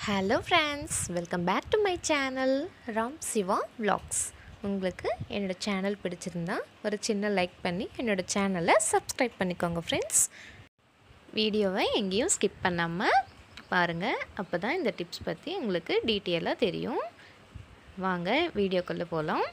Hello friends, welcome back to my channel ramsivavlogs. உங்களுக்கு என்னோட channel பிடிச்சிருந்தா ஒரு சின்ன லைக் பண்ணி என்னோட சேனலை சப்ஸ்கிரைப் பண்ணிக்கோங்க ஃப்ரெண்ட்ஸ். வீடியோவை எங்கேயும் ஸ்கிப் பண்ணாமல் பாருங்கள், அப்போ தான் இந்த டிப்ஸ் பற்றி உங்களுக்கு டீட்டெயிலாக தெரியும். வாங்க வீடியோக்குள்ளே போகலாம்.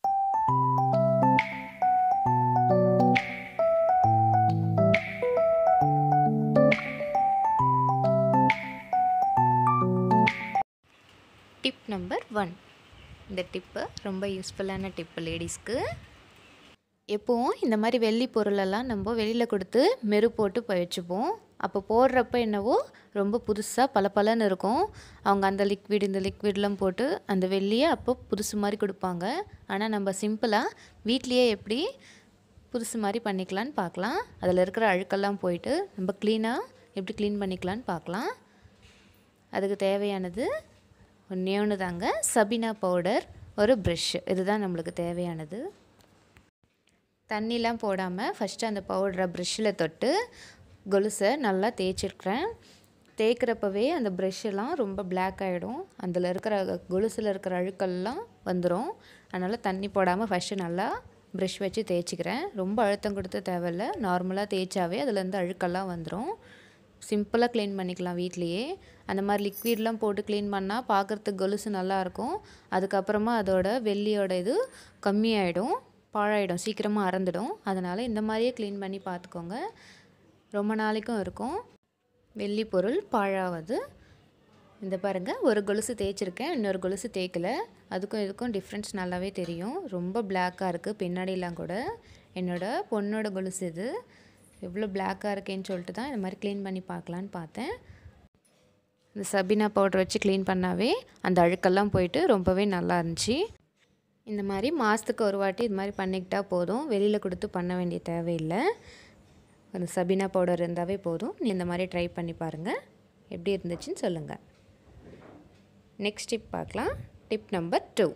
Tip number 1. இந்த டிப்பு ரொம்ப யூஸ்ஃபுல்லான டிப்பு லேடிஸ்க்கு. எப்போவும் இந்த மாதிரி வெள்ளி பொருளெல்லாம் நம்ம வெளியில் கொடுத்து மெரு போட்டு வச்சுப்போம். அப்போ போடுறப்ப என்னவோ ரொம்ப புதுசாக பளபளன்னு இருக்கும். அவங்க அந்த இந்த லிக்விட்லாம் போட்டு அந்த வெள்ளியை அப்போ புதுசு மாதிரி கொடுப்பாங்க. ஆனால் நம்ம சிம்பிளாக வீட்லேயே எப்படி புதுசு மாதிரி பண்ணிக்கலான்னு பார்க்கலாம். அதில் இருக்கிற அழுக்கெல்லாம் போயிட்டு நம்ம எப்படி க்ளீன் பண்ணிக்கலான்னு பார்க்கலாம். அதுக்கு தேவையானது ஒன்று தாங்க, சபீனா பவுடர், ஒரு ப்ரெஷ்ஷு. இதுதான் நம்மளுக்கு தேவையானது. தண்ணிலாம் போடாமல் ஃபஸ்ட்டு அந்த பவுடரை ப்ரெஷ்ஷில் தொட்டு கொலுசை நல்லா தேய்ச்சிருக்கிறேன். தேய்க்கிறப்பவே அந்த ப்ரெஷ்ஷெல்லாம் ரொம்ப பிளாக் ஆகிடும். அதில் இருக்கிற கொலுசில் இருக்கிற அழுக்கெல்லாம் வந்துடும். அதனால் தண்ணி போடாமல் ஃபஸ்ட்டு நல்லா ப்ரெஷ் வச்சு தேய்ச்சிக்கிறேன். ரொம்ப அழுத்தம் கொடுத்து தேவையில்லை, நார்மலாக தேய்ச்சாவே அதுலேருந்து அழுக்கெல்லாம் வந்துடும். சிம்பிளாக க்ளீன் பண்ணிக்கலாம் வீட்லேயே. அந்த மாதிரி லிக்விட்லாம் போட்டு க்ளீன் பண்ணால் பார்க்குறதுக்கு கொலுசு நல்லாயிருக்கும். அதுக்கப்புறமா அதோட வெள்ளியோட இது கம்மியாயிடும், பாழாயிடும், சீக்கிரமாக அறந்துடும். அதனால் இந்த மாதிரியே க்ளீன் பண்ணி பார்த்துக்கோங்க, ரொம்ப நாளைக்கும் இருக்கும், வெள்ளி பொருள் பாழாவது. இந்த பாருங்கள், ஒரு கொலுசு தேய்ச்சிருக்கேன், இன்னொரு கொலுசு தேய்க்கலை. அதுக்கும் இதுக்கும் டிஃப்ரென்ஸ் நல்லாவே தெரியும். ரொம்ப பிளாக்காக இருக்குது பின்னாடிலாம் கூட. என்னோடய பொண்ணோட கொலுசு இது. எவ்வளோ பிளாக்காக இருக்கேன்னு சொல்லிட்டு தான் இந்த மாதிரி க்ளீன் பண்ணி பார்க்கலான்னு பார்த்தேன். இந்த சபீனா பவுடர் வச்சு க்ளீன் பண்ணாவே அந்த அழுக்கெல்லாம் போயிட்டு ரொம்பவே நல்லா இருந்துச்சு. இந்த மாதிரி மாதத்துக்கு ஒரு வாட்டி இது மாதிரி பண்ணிக்கிட்டால் போதும், வெளியில் கொடுத்து பண்ண வேண்டிய தேவையில்லை. அந்த சபீனா பவுடர் இருந்தாவே போதும். நீ இந்த மாதிரி ட்ரை பண்ணி பாருங்கள், எப்படி இருந்துச்சுன்னு சொல்லுங்கள். நெக்ஸ்ட் டிப் பார்க்கலாம். Tip number 2.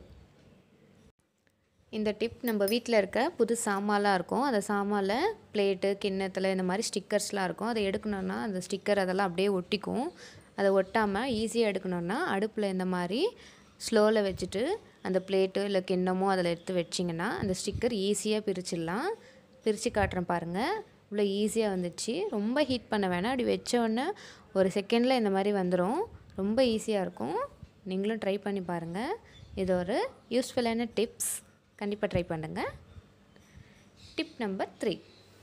இந்த டிப் நம்ம வீட்டில் இருக்க புது சாமான்லாம் இருக்கும். அந்த சாமானில் பிளேட்டு, கிண்ணத்தில் இந்த மாதிரி ஸ்டிக்கர்ஸ்லாம் இருக்கும். அதை எடுக்கணுன்னா அந்த ஸ்டிக்கர் அதெல்லாம் அப்படியே ஒட்டிக்கும். அதை ஒட்டாமல் ஈஸியாக எடுக்கணுன்னா அடுப்பில் இந்த மாதிரி ஸ்லோவில் வச்சுட்டு அந்த பிளேட்டு இல்லை கிண்ணமோ அதில் எடுத்து வச்சிங்கன்னா அந்த ஸ்டிக்கர் ஈஸியாக பிரிச்சிடலாம். பிரித்து காட்டுறேன் பாருங்கள், இவ்வளோ ஈஸியாக வந்துச்சு. ரொம்ப ஹீட் பண்ண வேணாம், அப்படி வச்சோடனே ஒரு செகண்டில் இந்த மாதிரி வந்துடும். ரொம்ப ஈஸியாக இருக்கும். நீங்களும் ட்ரை பண்ணி பாருங்கள். இது ஒரு யூஸ்ஃபுல்லான டிப்ஸ், கண்டிப்பாக ட்ரை பண்ணுங்கள். Tip number 3.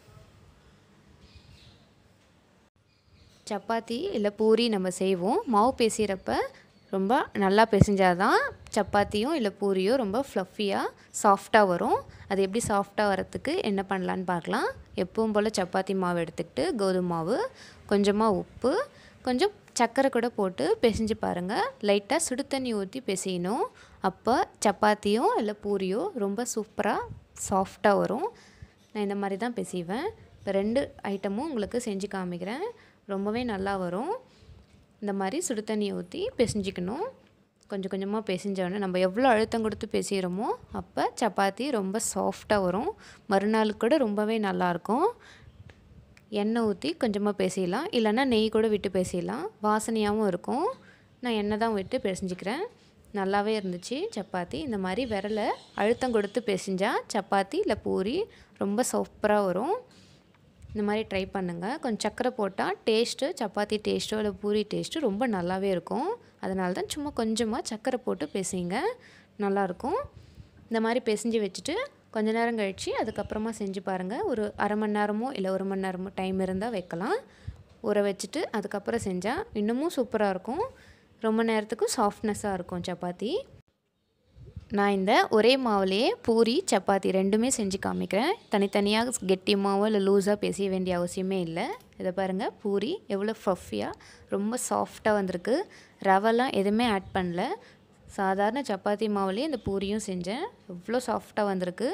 சப்பாத்தி இல்லை பூரி நம்ம செய்வோம். மாவு பிசைகிறப்ப ரொம்ப நல்லா பிசைஞ்சாதான் சப்பாத்தியும் இல்லை பூரியும் ரொம்ப ஃப்ளஃபியாக சாஃப்டாக வரும். அது எப்படி சாஃப்டாக வரத்துக்கு என்ன பண்ணலான்னு பார்க்கலாம். எப்பவும் போல் சப்பாத்தி மாவு எடுத்துக்கிட்டு கோதுமை மாவு, கொஞ்சமாக உப்பு, கொஞ்சம் சர்க்கரை கூட போட்டு பிசைஞ்சு பாருங்கள். லைட்டாக சுடு தண்ணி ஊற்றி பிசையணும். அப்போ சப்பாத்தியும் இல்லை பூரியோ ரொம்ப சூப்பராக சாஃப்டாக வரும். நான் இந்த மாதிரி தான் பிசைவேன். இப்போ 2 ஐட்டமும் உங்களுக்கு செஞ்சு காமிக்கிறேன். ரொம்பவே நல்லா வரும். இந்த மாதிரி சுடு தண்ணியை ஊற்றி பிசைஞ்சிக்கணும். கொஞ்சம் கொஞ்சமாக பிசைஞ்சோடனே நம்ம எவ்வளோ அழுத்தம் கொடுத்து பிசைகிறோமோ அப்போ சப்பாத்தி ரொம்ப சாஃப்டாக வரும். மறுநாளுக்கு கூட ரொம்பவே நல்லாயிருக்கும். எண்ணெய் ஊற்றி கொஞ்சமாக பிசையலாம், இல்லைன்னா நெய் கூட விட்டு பிசையலாம், வாசனையாகவும் இருக்கும். நான் எண்ணெய் தான் விட்டு பிசைஞ்சிக்கிறேன். நல்லாவே இருந்துச்சு சப்பாத்தி. இந்த மாதிரி விரலை அழுத்தம் கொடுத்து பிசைஞ்சால் சப்பாத்தி இல்லை பூரி ரொம்ப சூப்பராக வரும். இந்த மாதிரி ட்ரை பண்ணுங்கள். கொஞ்சம் சர்க்கரை போட்டால் டேஸ்ட்டு, சப்பாத்தி டேஸ்ட்டோ இல்லை பூரி டேஸ்ட்டு ரொம்ப நல்லாவே இருக்கும். அதனால தான் சும்மா கொஞ்சமாக சர்க்கரை போட்டு பிசைங்க, நல்லாயிருக்கும். இந்த மாதிரி பிசைஞ்சு வச்சுட்டு கொஞ்ச நேரம் கழித்து அதுக்கப்புறமா செஞ்சு பாருங்கள். ஒரு அரை மணி நேரமோ இல்லை 1 மணி நேரமோ டைம் இருந்தால் வைக்கலாம். ஊற வச்சுட்டு அதுக்கப்புறம் செஞ்சால் இன்னமும் சூப்பராக இருக்கும். ரொம்ப நேரத்துக்கும் சாஃப்ட்னஸாக இருக்கும் சப்பாத்தி. நான் இந்த ஒரே மாவுலேயே பூரி, சப்பாத்தி 2மே செஞ்சு காமிக்கிறேன். தனித்தனியாக கெட்டி மாவோ இல்லை லூஸாக பிசைய வேண்டிய அவசியமே இல்லை. இதை பாருங்கள், பூரி எவ்வளோ ஃப்ளஃபியாக ரொம்ப சாஃப்டாக வந்திருக்கு. ரவெல்லாம் எதுவுமே ஆட் பண்ணல, சாதாரண சப்பாத்தி மாவுலேயே இந்த பூரியும் செஞ்சேன். எவ்வளோ சாஃப்டாக வந்திருக்கு.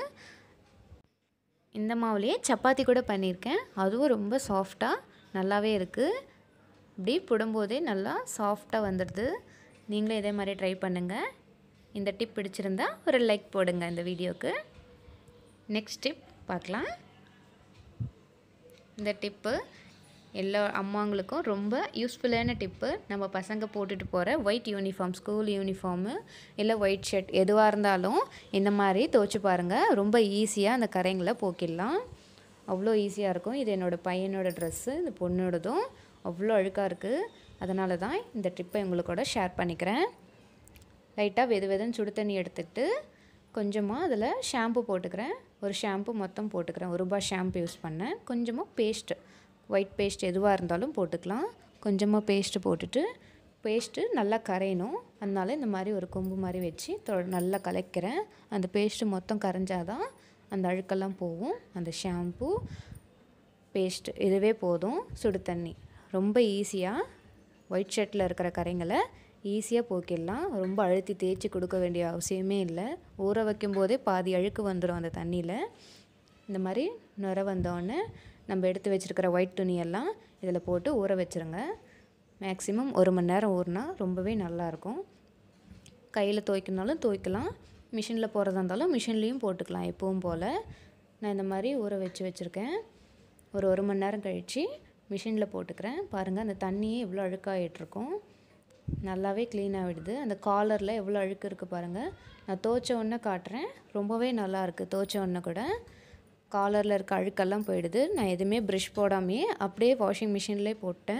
இந்த மாவுலேயே சப்பாத்தி கூட பண்ணியிருக்கேன், அதுவும் ரொம்ப சாஃப்டாக நல்லாவே இருக்குது. இப்படி போடும்போதே நல்லா சாஃப்டாக வந்துடுது. நீங்களும் இதே மாதிரி ட்ரை பண்ணுங்கள். இந்த டிப் பிடிச்சிருந்தா ஒரு லைக் போடுங்க இந்த வீடியோவுக்கு. நெக்ஸ்ட் டிப் பார்க்கலாம். இந்த டிப்பு எல்லா அம்மாங்களுக்கும் ரொம்ப யூஸ்ஃபுல்லான டிப்பு. நம்ம பசங்க போட்டுட்டு போகிற ஒயிட் யூனிஃபார்ம், ஸ்கூல் யூனிஃபார்மு இல்லை ஒயிட் ஷர்ட் எதுவாக இருந்தாலும் இந்த மாதிரி துவைச்சி பாருங்கள். ரொம்ப ஈஸியாக அந்த கரைங்களை போக்கிடலாம். அவ்வளோ ஈஸியாக இருக்கும். இது என்னோடய பையனோட ட்ரெஸ்ஸு, இந்த பொண்ணோடதும் அவ்வளோ அழுக்காக இருக்குது. அதனால தான் இந்த ட்ரிப்பை உங்களுக்கூட ஷேர் பண்ணிக்கிறேன். லைட்டாக வெதுன்னு சுடு தண்ணி எடுத்துகிட்டு கொஞ்சமாக அதில் ஷாம்பு போட்டுக்கிறேன். ஒரு ஷாம்பு மொத்தம் போட்டுக்கிறேன். ₹1 ஷாம்பு யூஸ் பண்ணேன். கொஞ்சமாக பேஸ்ட்டு, ஒயிட் பேஸ்ட் எதுவாக இருந்தாலும் போட்டுக்கலாம். கொஞ்சமாக பேஸ்ட்டு போட்டுட்டு பேஸ்ட்டு நல்லா கரையணும். அதனால இந்த மாதிரி ஒரு கொம்பு மாதிரி வச்சு நல்லா கலக்கிறேன். அந்த பேஸ்ட்டு மொத்தம் கரைஞ்சாதான் அந்த அழுக்கெல்லாம் போகும். அந்த ஷாம்பு, பேஸ்ட்டு இதுவே போதும். சுடு தண்ணி ரொம்ப ஈஸியாக ஒயிட் ஷர்ட்டில் இருக்கிற கரைங்களை ஈஸியாக போக்கிடலாம். ரொம்ப அழுத்தி தேய்ச்சி கொடுக்க வேண்டிய அவசியமே இல்லை. ஊற வைக்கும் போதே பாதி அழுக்கு வந்துடும் அந்த தண்ணியில். இந்த மாதிரி நுர வந்தோடனே நம்ம எடுத்து வச்சுருக்கிற ஒயிட் துணியெல்லாம் இதில் போட்டு ஊற வச்சுருங்க. மேக்ஸிமம் 1 மணி நேரம் ஊறினா ரொம்பவே நல்லாயிருக்கும். கையில் துவைக்கணுனாலும் துவைக்கலாம், மிஷினில் போகிறதா இருந்தாலும் மிஷின்லேயும் போட்டுக்கலாம். எப்பவும் போல் நான் இந்த மாதிரி ஊற வச்சுருக்கேன். ஒரு 1 மணி நேரம் கழித்து மிஷினில் போட்டுக்கிறேன். பாருங்கள், அந்த தண்ணியே எவ்வளோ அழுக்காகிட்ருக்கும். நல்லாவே க்ளீனாக விடுது. அந்த காலரில் எவ்வளோ அழுக்கு இருக்குது பாருங்கள். நான் துவைச்ச உடனே காட்டுறேன். ரொம்பவே நல்லாயிருக்கு. துவைச்ச உடனே கூட காலரில் இருக்க அழுக்கெல்லாம் போயிடுது. நான் எதுவுமே ப்ரஷ் போடாமையே அப்படியே வாஷிங் மிஷின்லேயே போட்டேன்.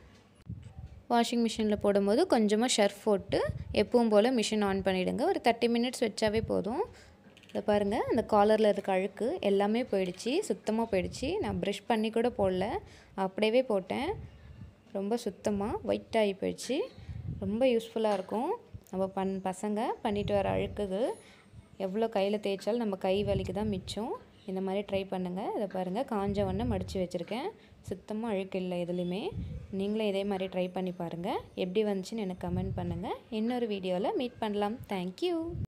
வாஷிங் மிஷினில் போடும்போது கொஞ்சமாக ஷர்ஃப் போட்டு எப்பவும் போல் மிஷின் ஆன் பண்ணிவிடுங்க. ஒரு 30 மினிட்ஸ் வச்சாவே போதும். இதை பாருங்கள், அந்த காலரில் இருக்க அழுக்கு எல்லாமே போயிடுச்சு, சுத்தமாக போயிடுச்சு. நான் ப்ரஷ் பண்ணி கூட போடல, அப்படியே போட்டேன். ரொம்ப சுத்தமாக ஒயிட் ஆகி போயிடுச்சு. ரொம்ப யூஸ்ஃபுல்லாக இருக்கும். நம்ம பசங்க பண்ணிட்டு வர அழுக்குக்கு எவ்வளோ கையில் தேய்ச்சாலும் நம்ம கை வலிக்கு தான் மிச்சம். இந்த மாதிரி ட்ரை பண்ணுங்கள். இதை பாருங்கள், காஞ்ச ஒன்று மடித்து வச்சுருக்கேன். சுத்தமாக அழுக்கு இல்லை எதுலேயுமே. நீங்களும் இதே மாதிரி ட்ரை பண்ணி பாருங்கள். எப்படி வந்துச்சுன்னு எனக்கு கமெண்ட் பண்ணுங்கள். இன்னொரு வீடியோவில் மீட் பண்ணலாம். தேங்க்யூ.